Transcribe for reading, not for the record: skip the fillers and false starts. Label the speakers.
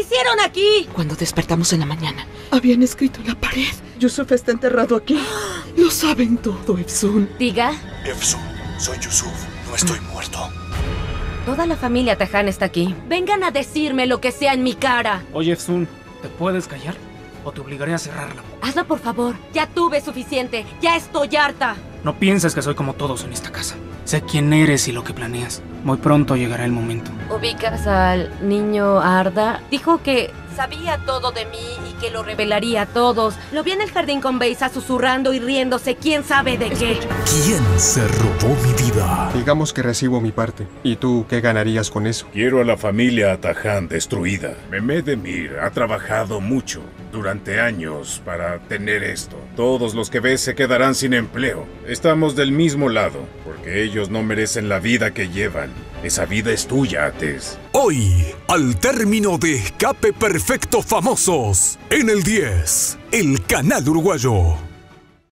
Speaker 1: hicieron aquí?
Speaker 2: Cuando despertamos en la mañana,
Speaker 3: habían escrito en la pared: Yusuf está enterrado aquí. Lo saben todo, Efsun.
Speaker 1: Diga.
Speaker 4: Efsun, soy Yusuf. No estoy muerto.
Speaker 1: Toda la familia Tahan está aquí. Vengan a decirme lo que sea en mi cara.
Speaker 5: Oye, Efsun, ¿te puedes callar? O te obligaré a cerrar la boca.
Speaker 1: Hazlo, por favor. Ya tuve suficiente. Ya estoy harta.
Speaker 5: No pienses que soy como todos en esta casa. Sé quién eres y lo que planeas. Muy pronto llegará el momento.
Speaker 1: ¿Ubicas al niño Arda? Dijo que sabía todo de mí y que lo revelaría a todos. Lo vi en el jardín con Beisa susurrando y riéndose. ¿Quién sabe de qué?
Speaker 6: ¿Quién se robó mi vida?
Speaker 7: Digamos que recibo mi parte. ¿Y tú qué ganarías con eso?
Speaker 8: Quiero a la familia Tahan destruida. Mehmed Emir ha trabajado mucho durante años para tener esto. Todos los que ves se quedarán sin empleo. Estamos del mismo lado, porque ellos no merecen la vida que llevan. Esa vida es tuya, Ates.
Speaker 6: Hoy, al término de Escape Perfecto Famosos, en el 10, el canal uruguayo.